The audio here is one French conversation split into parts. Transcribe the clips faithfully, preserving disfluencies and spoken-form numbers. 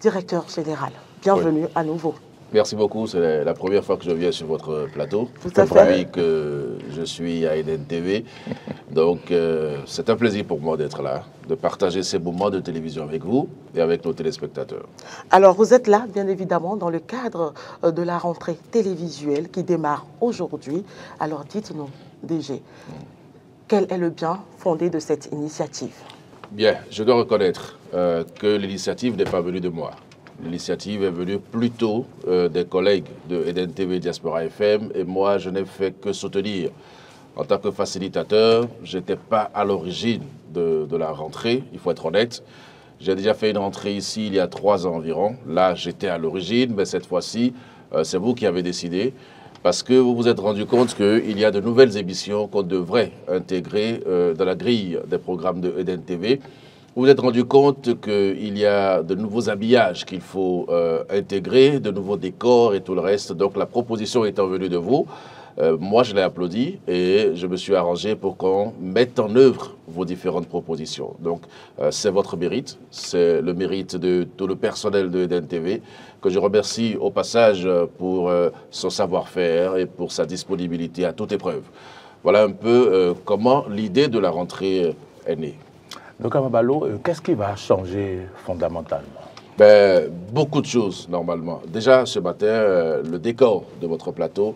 directeur général, bienvenue oui. à nouveau. Merci beaucoup, c'est la première fois que je viens sur votre plateau. Tout à fait. Depuis que je suis à Eden T V. Donc, euh, c'est un plaisir pour moi d'être là, de partager ces moments de télévision avec vous et avec nos téléspectateurs. Alors, vous êtes là, bien évidemment, dans le cadre de la rentrée télévisuelle qui démarre aujourd'hui. Alors, dites-nous, D G, mmh. quel est le bien fondé de cette initiative? Bien, je dois reconnaître euh, que l'initiative n'est pas venue de moi. L'initiative est venue plutôt euh, des collègues de Eden T V Diaspora F M et moi, je n'ai fait que soutenir. En tant que facilitateur, je n'étais pas à l'origine de, de la rentrée, il faut être honnête. J'ai déjà fait une rentrée ici il y a trois ans environ. Là, j'étais à l'origine, mais cette fois-ci, euh, c'est vous qui avez décidé. Parce que vous vous êtes rendu compte qu'il y a de nouvelles émissions qu'on devrait intégrer euh, dans la grille des programmes de Eden T V. Vous vous êtes rendu compte qu'il y a de nouveaux habillages qu'il faut euh, intégrer, de nouveaux décors et tout le reste. Donc la proposition étant venue de vous, euh, moi je l'ai applaudi et je me suis arrangé pour qu'on mette en œuvre vos différentes propositions. Donc euh, c'est votre mérite, c'est le mérite de tout le personnel de Eden T V que je remercie au passage pour euh, son savoir-faire et pour sa disponibilité à toute épreuve. Voilà un peu euh, comment l'idée de la rentrée est née. Donc, Amabalo, qu'est-ce qui va changer fondamentalement? Ben, beaucoup de choses, normalement. Déjà, ce matin, euh, le décor de votre plateau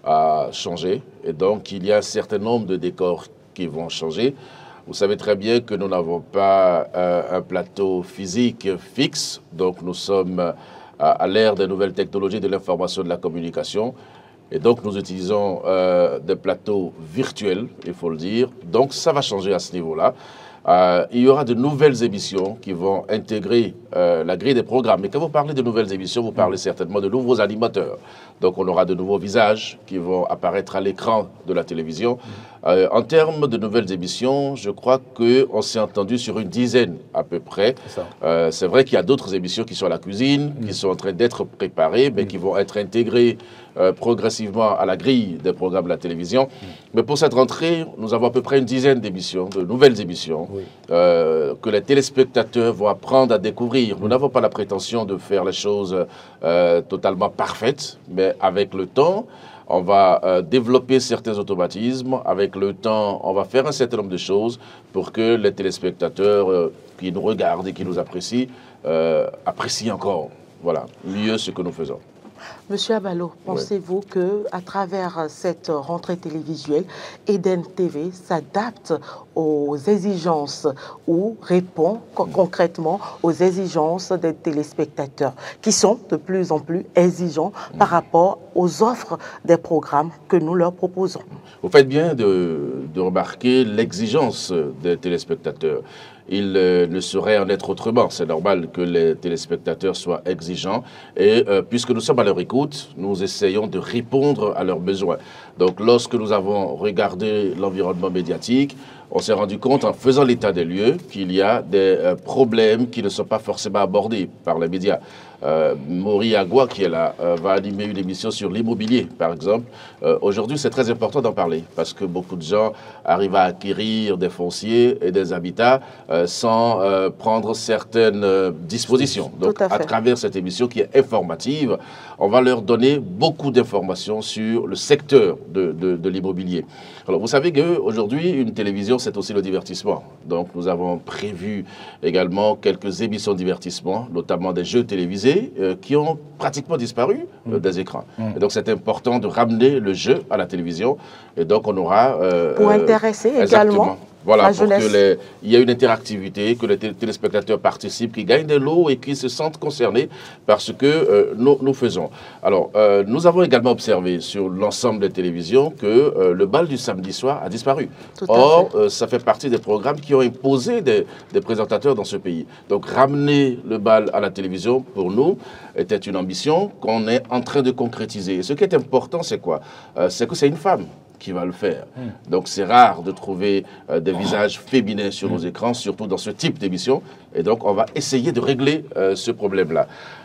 a changé. Et donc, il y a un certain nombre de décors qui vont changer. Vous savez très bien que nous n'avons pas euh, un plateau physique fixe. Donc, nous sommes euh, à l'ère des nouvelles technologies de l'information et de la communication. Et donc, nous utilisons euh, des plateaux virtuels, il faut le dire. Donc, ça va changer à ce niveau-là. Euh, il y aura de nouvelles émissions qui vont intégrer euh, la grille des programmes. Et quand vous parlez de nouvelles émissions, vous parlez certainement de nouveaux animateurs. Donc on aura de nouveaux visages qui vont apparaître à l'écran de la télévision. Euh, en termes de nouvelles émissions, je crois qu'on s'est entendu sur une dizaine à peu près. Euh, c'est vrai qu'il y a d'autres émissions qui sont à la cuisine, mmh. qui sont en train d'être préparées, mais mmh. qui vont être intégrées euh, progressivement à la grille des programmes de la télévision. Mmh. Mais pour cette rentrée, nous avons à peu près une dizaine d'émissions, de nouvelles émissions. Oui. Euh, que les téléspectateurs vont apprendre à découvrir. Nous n'avons pas la prétention de faire les choses euh, totalement parfaites, mais avec le temps, on va euh, développer certains automatismes. Avec le temps, on va faire un certain nombre de choses pour que les téléspectateurs euh, qui nous regardent et qui nous apprécient, euh, apprécient encore, voilà, mieux ce que nous faisons. Monsieur Abalo, pensez-vous oui. qu'à travers cette rentrée télévisuelle, Eden T V s'adapte aux exigences ou répond co concrètement aux exigences des téléspectateurs qui sont de plus en plus exigeants mmh. par rapport aux offres des programmes que nous leur proposons? Vous faites bien de, de remarquer l'exigence des téléspectateurs. Il euh, ne saurait en être autrement. C'est normal que les téléspectateurs soient exigeants. Et euh, puisque nous sommes à leur écoute, nous essayons de répondre à leurs besoins. Donc lorsque nous avons regardé l'environnement médiatique, on s'est rendu compte en faisant l'état des lieux qu'il y a des euh, problèmes qui ne sont pas forcément abordés par les médias. Euh, Maury Agua, qui est là, euh, va animer une émission sur l'immobilier, par exemple. Euh, Aujourd'hui, c'est très important d'en parler parce que beaucoup de gens arrivent à acquérir des fonciers et des habitats euh, sans euh, prendre certaines euh, dispositions. Donc, à, à travers cette émission qui est informative, on va leur donner beaucoup d'informations sur le secteur de, de, de l'immobilier. Alors, vous savez qu'aujourd'hui, une télévision, c'est aussi le divertissement. Donc, nous avons prévu également quelques émissions de divertissement, notamment des jeux télévisés, Euh, qui ont pratiquement disparu euh, des écrans. Mmh. Et donc c'est important de ramener le jeu à la télévision. Et donc on aura... Euh, pour intéresser euh, également Voilà, la pour jeunesse. que les, il y ait une interactivité, que les téléspectateurs participent, qu'ils gagnent des lots et qu'ils se sentent concernés par ce que euh, nous, nous faisons. Alors, euh, nous avons également observé sur l'ensemble des télévisions que euh, le bal du samedi soir a disparu. Tout Or, euh, ça fait partie des programmes qui ont imposé des, des présentateurs dans ce pays. Donc, ramener le bal à la télévision, pour nous, était une ambition qu'on est en train de concrétiser. Et ce qui est important, c'est quoi? euh, C'est que c'est une femme qui va le faire. Mmh. Donc c'est rare de trouver euh, des visages féminins sur mmh. nos écrans, surtout dans ce type d'émission. Et donc on va essayer de régler euh, ce problème-là.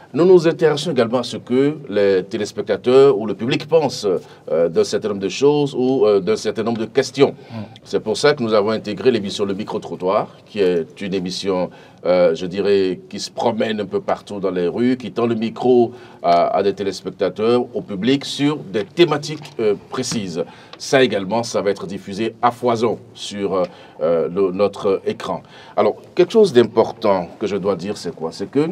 nous nous intéressons également à ce que les téléspectateurs ou le public pensent euh, d'un certain nombre de choses ou euh, d'un certain nombre de questions. Mmh. C'est pour ça que nous avons intégré l'émission Le Micro-Trottoir, qui est une émission, euh, je dirais, qui se promène un peu partout dans les rues, qui tend le micro à, à des téléspectateurs, au public, sur des thématiques euh, précises. Ça également, ça va être diffusé à foison sur euh, le, notre écran. Alors, quelque chose d'important que je dois dire, c'est quoi? C'est que,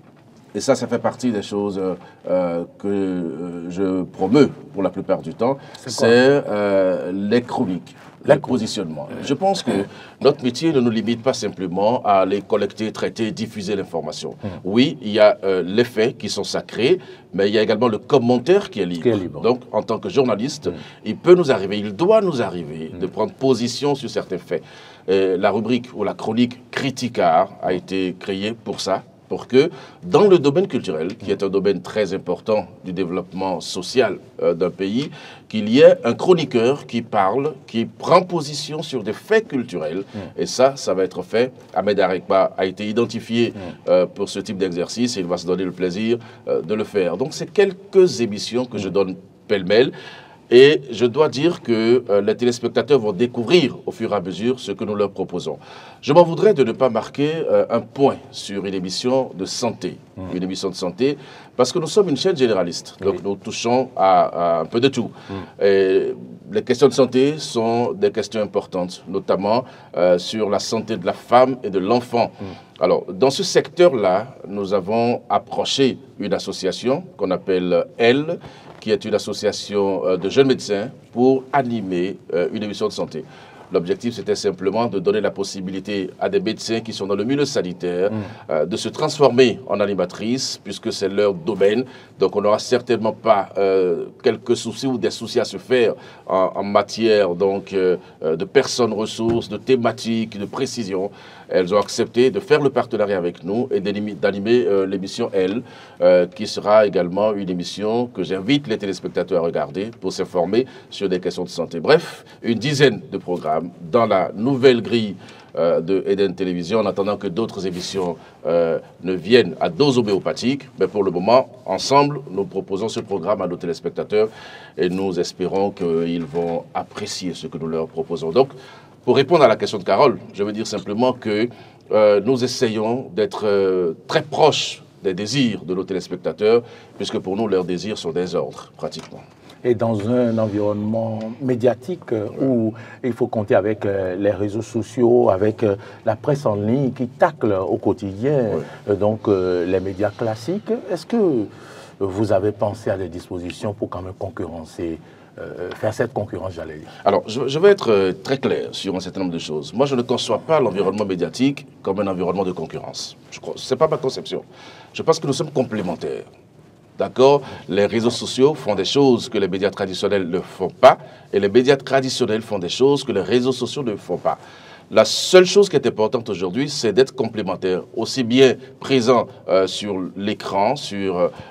et ça, ça fait partie des choses euh, que euh, je promeus pour la plupart du temps, c'est euh, les chroniques. Le positionnement. Je pense que notre métier ne nous limite pas simplement à aller collecter, traiter, diffuser l'information. Mmh. Oui, il y a euh, les faits qui sont sacrés, mais il y a également le commentaire qui est libre. Qui est libre. Donc, en tant que journaliste, mmh. il peut nous arriver, il doit nous arriver mmh. de prendre position sur certains faits. Et la rubrique ou la chronique Criticard a été créée pour ça, pour que, dans le domaine culturel, qui est un domaine très important du développement social euh, d'un pays, qu'il y ait un chroniqueur qui parle, qui prend position sur des faits culturels. Mmh. Et ça, ça va être fait. Ahmed Arekba a été identifié mmh. euh, pour ce type d'exercice et il va se donner le plaisir euh, de le faire. Donc, c'est quelques émissions que mmh. je donne pêle-mêle. Et je dois dire que euh, les téléspectateurs vont découvrir au fur et à mesure ce que nous leur proposons. Je m'en voudrais de ne pas marquer euh, un point sur une émission de santé, mmh. une émission de santé, parce que nous sommes une chaîne généraliste, donc oui. nous touchons à, à un peu de tout. Mmh. Et les questions de santé sont des questions importantes, notamment euh, sur la santé de la femme et de l'enfant. Mmh. Alors, dans ce secteur-là, nous avons approché une association qu'on appelle Elle, qui est une association de jeunes médecins pour animer une émission de santé. L'objectif, c'était simplement de donner la possibilité à des médecins qui sont dans le milieu sanitaire mmh. euh, de se transformer en animatrices, puisque c'est leur domaine. Donc, on n'aura certainement pas euh, quelques soucis ou des soucis à se faire en, en matière donc, euh, de personnes ressources, de thématiques, de précision. Elles ont accepté de faire le partenariat avec nous et d'animer euh, l'émission Elle, euh, qui sera également une émission que j'invite les téléspectateurs à regarder pour s'informer sur des questions de santé. Bref, une dizaine de programmes dans la nouvelle grille euh, de Eden Télévision, en attendant que d'autres émissions euh, ne viennent à dose homéopathique. Mais pour le moment, ensemble, nous proposons ce programme à nos téléspectateurs et nous espérons qu'ils vont apprécier ce que nous leur proposons. Donc, pour répondre à la question de Carole, je veux dire simplement que euh, nous essayons d'être euh, très proches des désirs de nos téléspectateurs, puisque pour nous, leurs désirs sont des ordres, pratiquement. Et dans un environnement médiatique euh, ouais. où il faut compter avec euh, les réseaux sociaux, avec euh, la presse en ligne qui tacle au quotidien, ouais. euh, donc euh, les médias classiques, est-ce que vous avez pensé à des dispositions pour quand même concurrencer Euh, faire cette concurrence, j'allais dire? Alors, je, je vais être euh, très clair sur un certain nombre de choses. Moi, je ne conçois pas l'environnement médiatique comme un environnement de concurrence. Ce n'est pas ma conception. Je pense que nous sommes complémentaires. D'accord? Les réseaux sociaux font des choses que les médias traditionnels ne font pas, et les médias traditionnels font des choses que les réseaux sociaux ne font pas. La seule chose qui est importante aujourd'hui, c'est d'être complémentaire, aussi bien présent euh, sur l'écran, sur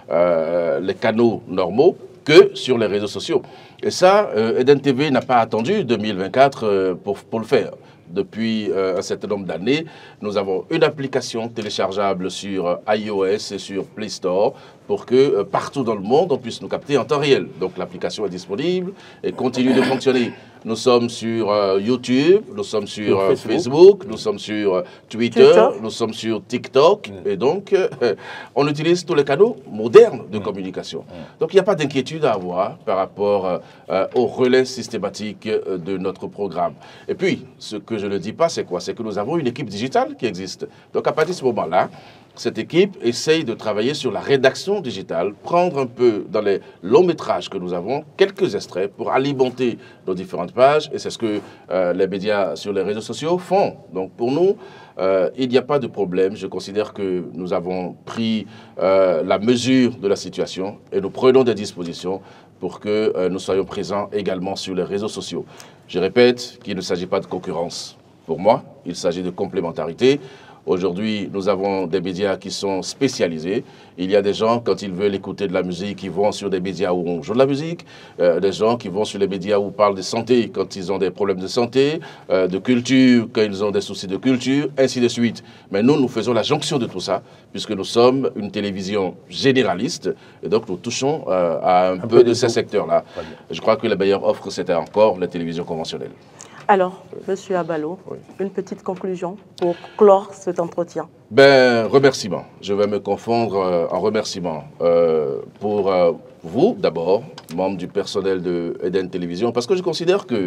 euh, les canaux normaux, que sur les réseaux sociaux. Et ça, euh, Eden T V n'a pas attendu deux mille vingt-quatre euh, pour, pour le faire. Depuis euh, un certain nombre d'années, nous avons une application téléchargeable sur euh, iOS et sur Play Store pour que euh, partout dans le monde, on puisse nous capter en temps réel. Donc l'application est disponible et continue de fonctionner. Nous sommes sur euh, YouTube, nous sommes sur euh, Facebook. Facebook, nous sommes sur euh, Twitter, Twitter, nous sommes sur TikTok. Mm. Et donc, euh, on utilise tous les canaux modernes de mm. communication. Mm. Donc, il n'y a pas d'inquiétude à avoir par rapport euh, au relais systématique euh, de notre programme. Et puis, ce que je ne dis pas, c'est quoi? C'est que nous avons une équipe digitale qui existe. Donc, à partir de ce moment-là, cette équipe essaye de travailler sur la rédaction digitale, prendre un peu dans les longs métrages que nous avons, quelques extraits pour alimenter nos différentes pages. Et c'est ce que euh, les médias sur les réseaux sociaux font. Donc pour nous, euh, il n'y a pas de problème. Je considère que nous avons pris euh, la mesure de la situation et nous prenons des dispositions pour que euh, nous soyons présents également sur les réseaux sociaux. Je répète qu'il ne s'agit pas de concurrence. Pour moi, il s'agit de complémentarité. Aujourd'hui, nous avons des médias qui sont spécialisés. Il y a des gens, quand ils veulent écouter de la musique, ils vont sur des médias où on joue de la musique. Euh, des gens qui vont sur les médias où on parle de santé quand ils ont des problèmes de santé, euh, de culture quand ils ont des soucis de culture, ainsi de suite. Mais nous, nous faisons la jonction de tout ça, puisque nous sommes une télévision généraliste. Et donc, nous touchons euh, à un, un peu, peu de, de ces secteurs-là. Je crois que la meilleure offre, c'était encore la télévision conventionnelle. Alors, Monsieur Abalo, oui. une petite conclusion pour clore cet entretien. Ben, remerciements. Je vais me confondre euh, en remerciements euh, pour euh, vous, d'abord, membres du personnel de Eden Télévision, parce que je considère que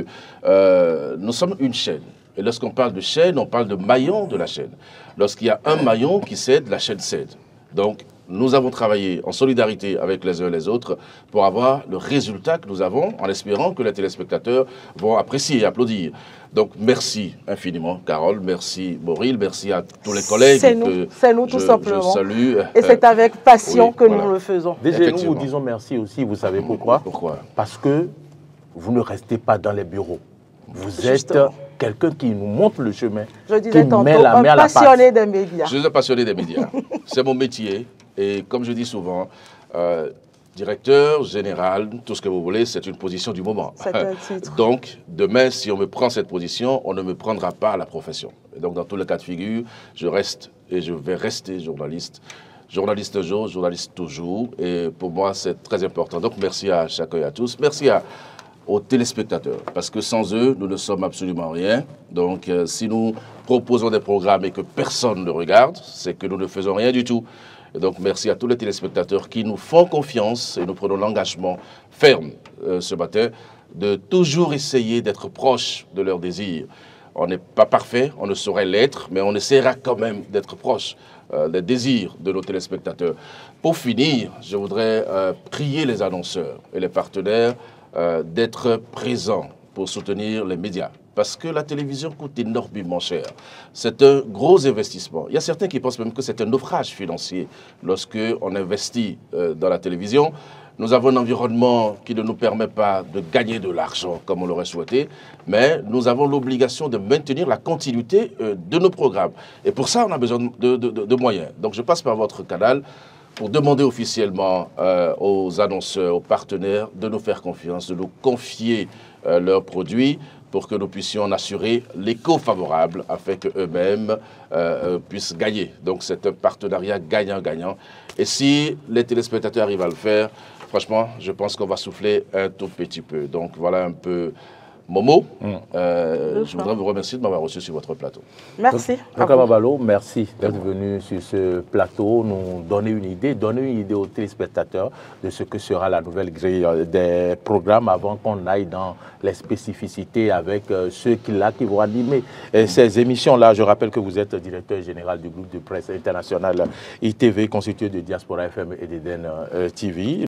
euh, nous sommes une chaîne. Et lorsqu'on parle de chaîne, on parle de maillon de la chaîne. Lorsqu'il y a un maillon qui cède, la chaîne cède. Donc, nous avons travaillé en solidarité avec les uns et les autres pour avoir le résultat que nous avons, en espérant que les téléspectateurs vont apprécier et applaudir. Donc, merci infiniment, Carole, merci, Boril, merci à tous les collègues. C'est nous, c'est nous tout je, simplement. Je salue. Et c'est avec passion oui, que voilà. nous le faisons. Déjà, nous vous disons merci aussi, vous savez pourquoi? Pourquoi? Parce que vous ne restez pas dans les bureaux. Vous Justement. êtes quelqu'un qui nous montre le chemin. Je disais qui tantôt, met la un main à la passionné des médias. Je suis un passionné des médias. C'est mon métier. Et comme je dis souvent, euh, directeur général, tout ce que vous voulez, c'est une position du moment. C'est un titre. Donc, demain, si on me prend cette position, on ne me prendra pas à la profession. Et donc, dans tous les cas de figure, je reste et je vais rester journaliste. Journaliste un jour, journaliste toujours. Et pour moi, c'est très important. Donc, merci à chacun et à tous. Merci à... aux téléspectateurs, parce que sans eux, nous ne sommes absolument rien. Donc, euh, si nous proposons des programmes et que personne ne regarde, c'est que nous ne faisons rien du tout. Et donc, merci à tous les téléspectateurs qui nous font confiance et nous prenons l'engagement ferme euh, ce matin de toujours essayer d'être proche de leurs désirs. On n'est pas parfait, on ne saurait l'être, mais on essaiera quand même d'être proche euh, des désirs de nos téléspectateurs. Pour finir, je voudrais euh, prier les annonceurs et les partenaires Euh, d'être présent pour soutenir les médias. Parce que la télévision coûte énormément cher. C'est un gros investissement. Il y a certains qui pensent même que c'est un naufrage financier lorsqu'on investit euh, dans la télévision. Nous avons un environnement qui ne nous permet pas de gagner de l'argent comme on l'aurait souhaité, mais nous avons l'obligation de maintenir la continuité euh, de nos programmes. Et pour ça, on a besoin de, de, de, de moyens. Donc je passe par votre canal pour demander officiellement euh, aux annonceurs, aux partenaires de nous faire confiance, de nous confier euh, leurs produits pour que nous puissions en assurer l'écho favorable afin qu'eux-mêmes euh, euh, puissent gagner. Donc c'est un partenariat gagnant-gagnant. Et si les téléspectateurs arrivent à le faire, franchement, je pense qu'on va souffler un tout petit peu. Donc voilà un peu mon mot. Mm. Euh, je voudrais vous remercier de m'avoir reçu sur votre plateau. Merci. Donc, Abalo, merci d'être venu sur ce plateau, nous donner une idée, donner une idée aux téléspectateurs de ce que sera la nouvelle grille des programmes avant qu'on aille dans les spécificités avec euh, ceux qui, là, qui vont animer et ces émissions-là. Je rappelle que vous êtes directeur général du groupe de presse international I T V, constitué de Diaspora F M et d'Eden euh, T V.